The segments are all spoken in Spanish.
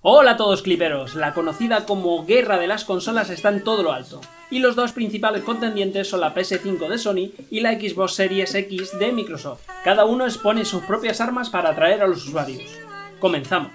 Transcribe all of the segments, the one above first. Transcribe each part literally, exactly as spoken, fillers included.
Hola a todos cliperos, la conocida como guerra de las consolas está en todo lo alto, y los dos principales contendientes son la P S cinco de Sony y la Xbox Series X de Microsoft. Cada uno expone sus propias armas para atraer a los usuarios. Comenzamos.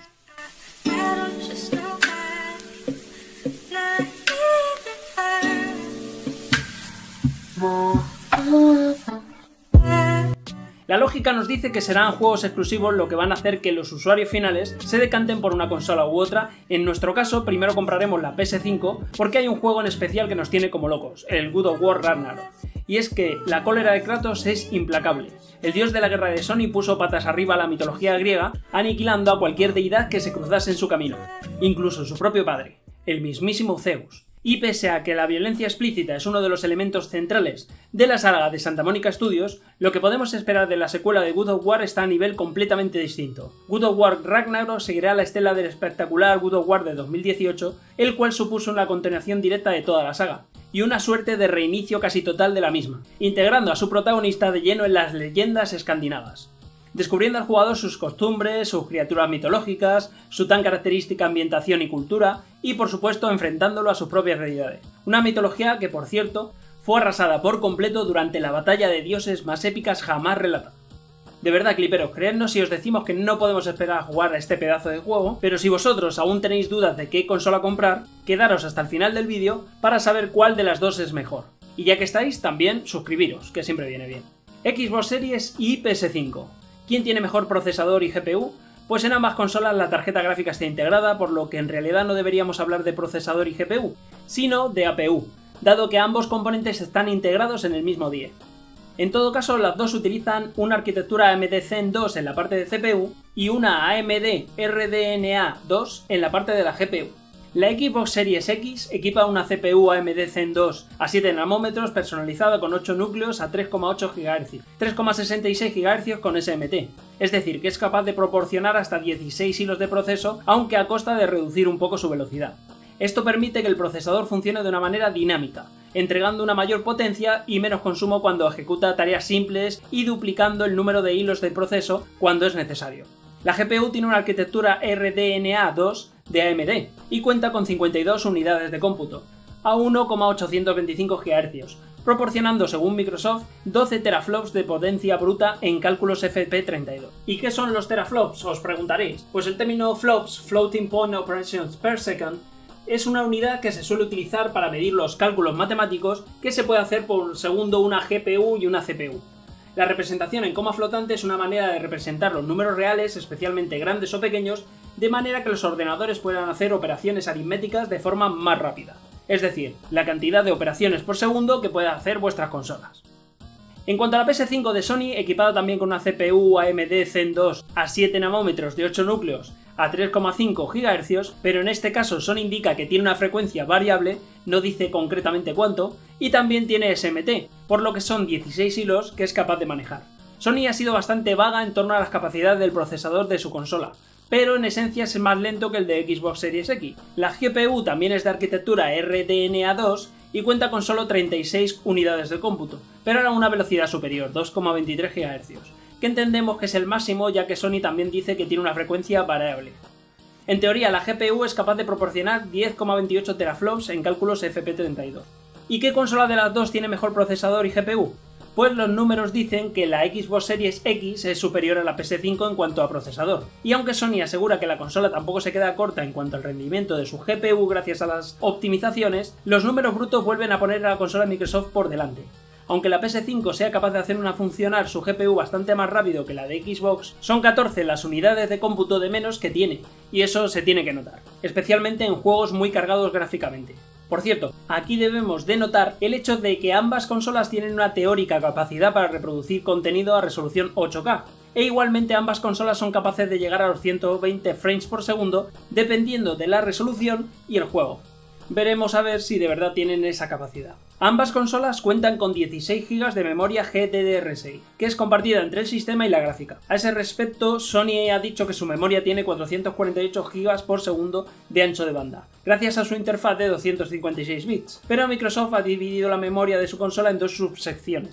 La lógica nos dice que serán juegos exclusivos lo que van a hacer que los usuarios finales se decanten por una consola u otra. En nuestro caso, primero compraremos la P S cinco porque hay un juego en especial que nos tiene como locos, el God of War Ragnarok. Y es que la cólera de Kratos es implacable. El dios de la guerra de Sony puso patas arriba a la mitología griega, aniquilando a cualquier deidad que se cruzase en su camino, incluso su propio padre, el mismísimo Zeus. Y pese a que la violencia explícita es uno de los elementos centrales de la saga de Santa Mónica Studios, lo que podemos esperar de la secuela de God of War está a nivel completamente distinto. God of War Ragnarok seguirá la estela del espectacular God of War de dos mil dieciocho, el cual supuso una continuación directa de toda la saga, y una suerte de reinicio casi total de la misma, integrando a su protagonista de lleno en las leyendas escandinavas, descubriendo al jugador sus costumbres, sus criaturas mitológicas, su tan característica ambientación y cultura, y por supuesto enfrentándolo a sus propias deidades. Una mitología que, por cierto, fue arrasada por completo durante la batalla de dioses más épicas jamás relatada. De verdad, cliperos, creednos si os decimos que no podemos esperar a jugar a este pedazo de juego, pero si vosotros aún tenéis dudas de qué consola comprar, quedaros hasta el final del vídeo para saber cuál de las dos es mejor. Y ya que estáis, también suscribiros, que siempre viene bien. Xbox Series y P S cinco. ¿Quién tiene mejor procesador y G P U? Pues en ambas consolas la tarjeta gráfica está integrada, por lo que en realidad no deberíamos hablar de procesador y G P U, sino de A P U, dado que ambos componentes están integrados en el mismo die. En todo caso, las dos utilizan una arquitectura A M D Zen dos en la parte de C P U y una A M D R D N A dos en la parte de la G P U. La Xbox Series X equipa una C P U A M D Zen dos a siete nanómetros personalizada con ocho núcleos a tres coma ocho gigahercios, tres coma sesenta y seis gigahercios con S M T, es decir, que es capaz de proporcionar hasta dieciséis hilos de proceso, aunque a costa de reducir un poco su velocidad. Esto permite que el procesador funcione de una manera dinámica, entregando una mayor potencia y menos consumo cuando ejecuta tareas simples y duplicando el número de hilos de proceso cuando es necesario. La G P U tiene una arquitectura R D N A dos de A M D y cuenta con cincuenta y dos unidades de cómputo, a uno coma ochocientos veinticinco gigahercios, proporcionando, según Microsoft, doce teraflops de potencia bruta en cálculos F P treinta y dos. ¿Y qué son los teraflops? Os preguntaréis. Pues el término flops, Floating Point Operations per Second, es una unidad que se suele utilizar para medir los cálculos matemáticos que se puede hacer por segundo una G P U y una C P U. La representación en coma flotante es una manera de representar los números reales, especialmente grandes o pequeños, de manera que los ordenadores puedan hacer operaciones aritméticas de forma más rápida, es decir, la cantidad de operaciones por segundo que puedan hacer vuestras consolas. En cuanto a la P S cinco de Sony, equipada también con una C P U A M D Zen dos a siete nanómetros de ocho núcleos a tres coma cinco gigahercios, pero en este caso Sony indica que tiene una frecuencia variable, no dice concretamente cuánto, y también tiene S M T, por lo que son dieciséis hilos que es capaz de manejar. Sony ha sido bastante vaga en torno a las capacidades del procesador de su consola, pero en esencia es más lento que el de Xbox Series X. La G P U también es de arquitectura R D N A dos y cuenta con solo treinta y seis unidades de cómputo, pero a una velocidad superior, dos coma veintitrés gigahercios, que entendemos que es el máximo ya que Sony también dice que tiene una frecuencia variable. En teoría, la G P U es capaz de proporcionar diez coma veintiocho teraflops en cálculos F P treinta y dos. ¿Y qué consola de las dos tiene mejor procesador y G P U? Pues los números dicen que la Xbox Series X es superior a la P S cinco en cuanto a procesador, y aunque Sony asegura que la consola tampoco se queda corta en cuanto al rendimiento de su G P U gracias a las optimizaciones, los números brutos vuelven a poner a la consola de Microsoft por delante. Aunque la P S cinco sea capaz de hacer una funcionar su G P U bastante más rápido que la de Xbox, son catorce las unidades de cómputo de menos que tiene, y eso se tiene que notar, especialmente en juegos muy cargados gráficamente. Por cierto, aquí debemos de notar el hecho de que ambas consolas tienen una teórica capacidad para reproducir contenido a resolución ocho K, e igualmente ambas consolas son capaces de llegar a los ciento veinte frames por segundo dependiendo de la resolución y el juego. Veremos a ver si de verdad tienen esa capacidad. Ambas consolas cuentan con dieciséis gigas de memoria G D D R seis, que es compartida entre el sistema y la gráfica. A ese respecto, Sony ha dicho que su memoria tiene cuatrocientos cuarenta y ocho gigas por segundo de ancho de banda, gracias a su interfaz de doscientos cincuenta y seis bits, pero Microsoft ha dividido la memoria de su consola en dos subsecciones,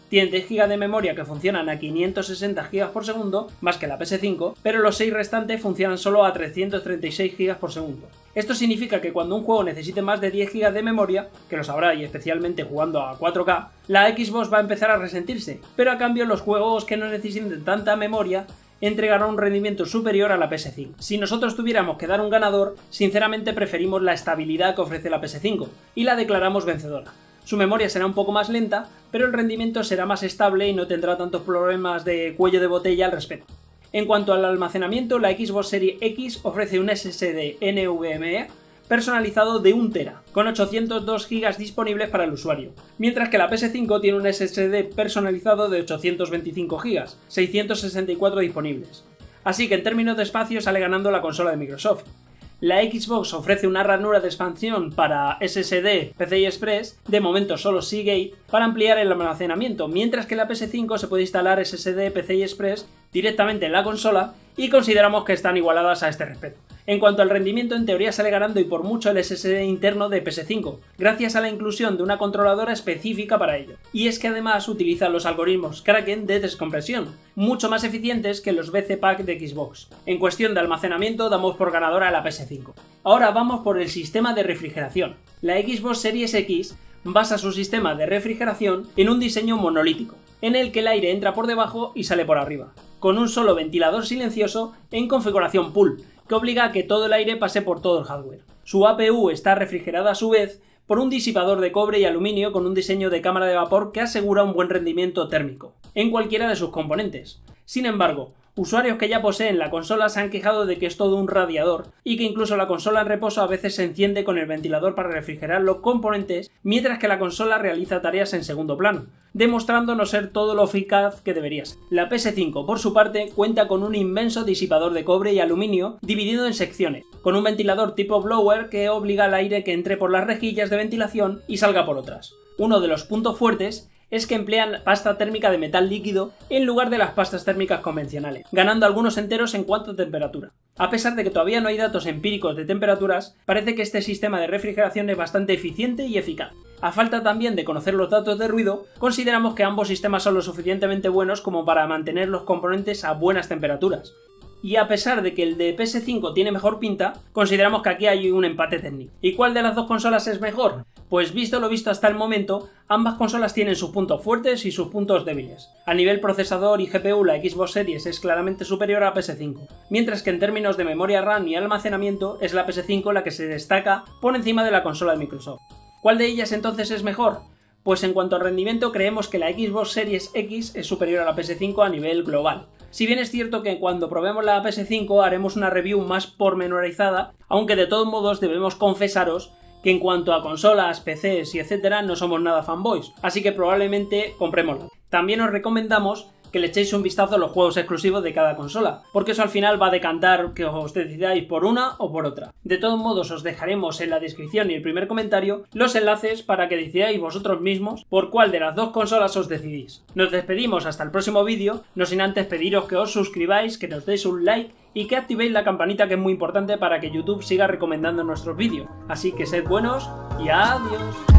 Tienen diez gigas de memoria que funcionan a quinientos sesenta gigas por segundo, más que la P S cinco, pero los seis restantes funcionan solo a trescientos treinta y seis gigas por segundo. Esto significa que cuando un juego necesite más de diez gigas de memoria, que lo sabrá y especialmente jugando a cuatro K, la Xbox va a empezar a resentirse, pero a cambio los juegos que no necesiten tanta memoria entregará un rendimiento superior a la P S cinco. Si nosotros tuviéramos que dar un ganador, sinceramente preferimos la estabilidad que ofrece la P S cinco y la declaramos vencedora. Su memoria será un poco más lenta, pero el rendimiento será más estable y no tendrá tantos problemas de cuello de botella al respecto. En cuanto al almacenamiento, la Xbox Series X ofrece un S S D NVMe personalizado de un tera, con ochocientos dos gigas disponibles para el usuario, mientras que la P S cinco tiene un S S D personalizado de ochocientos veinticinco gigas, seiscientos sesenta y cuatro disponibles. Así que en términos de espacio sale ganando la consola de Microsoft. La Xbox ofrece una ranura de expansión para S S D PCI Express, de momento solo Seagate, para ampliar el almacenamiento, mientras que la P S cinco se puede instalar S S D PCI Express directamente en la consola y consideramos que están igualadas a este respecto. En cuanto al rendimiento, en teoría sale ganando y por mucho el S S D interno de P S cinco, gracias a la inclusión de una controladora específica para ello. Y es que además utiliza los algoritmos Kraken de descompresión, mucho más eficientes que los B C Pack de Xbox. En cuestión de almacenamiento damos por ganadora a la P S cinco. Ahora vamos por el sistema de refrigeración. La Xbox Series X basa su sistema de refrigeración en un diseño monolítico, en el que el aire entra por debajo y sale por arriba, con un solo ventilador silencioso en configuración pool, que obliga a que todo el aire pase por todo el hardware. Su A P U está refrigerada a su vez por un disipador de cobre y aluminio con un diseño de cámara de vapor que asegura un buen rendimiento térmico en cualquiera de sus componentes. Sin embargo, usuarios que ya poseen la consola se han quejado de que es todo un radiador y que incluso la consola en reposo a veces se enciende con el ventilador para refrigerar los componentes, mientras que la consola realiza tareas en segundo plano, demostrando no ser todo lo eficaz que debería ser. La P S cinco, por su parte, cuenta con un inmenso disipador de cobre y aluminio dividido en secciones, con un ventilador tipo blower que obliga al aire que entre por las rejillas de ventilación y salga por otras. Uno de los puntos fuertes es que emplean pasta térmica de metal líquido en lugar de las pastas térmicas convencionales, ganando algunos enteros en cuanto a temperatura. A pesar de que todavía no hay datos empíricos de temperaturas, parece que este sistema de refrigeración es bastante eficiente y eficaz. A falta también de conocer los datos de ruido, consideramos que ambos sistemas son lo suficientemente buenos como para mantener los componentes a buenas temperaturas. Y a pesar de que el de P S cinco tiene mejor pinta, consideramos que aquí hay un empate técnico. ¿Y cuál de las dos consolas es mejor? Pues visto lo visto hasta el momento, ambas consolas tienen sus puntos fuertes y sus puntos débiles. A nivel procesador y G P U, la Xbox Series es claramente superior a P S cinco, mientras que en términos de memoria RAM y almacenamiento es la P S cinco la que se destaca por encima de la consola de Microsoft. ¿Cuál de ellas entonces es mejor? Pues en cuanto al rendimiento creemos que la Xbox Series X es superior a la P S cinco a nivel global. Si bien es cierto que cuando probemos la P S cinco haremos una review más pormenorizada, aunque de todos modos debemos confesaros que en cuanto a consolas, P Cs y etcétera no somos nada fanboys, así que probablemente comprémosla. También os recomendamos que le echéis un vistazo a los juegos exclusivos de cada consola, porque eso al final va a decantar que os decidáis por una o por otra. De todos modos os dejaremos en la descripción y el primer comentario los enlaces para que decidáis vosotros mismos por cuál de las dos consolas os decidís. Nos despedimos hasta el próximo vídeo, no sin antes pediros que os suscribáis, que nos deis un like y que activéis la campanita, que es muy importante para que YouTube siga recomendando nuestros vídeos. Así que sed buenos y adiós.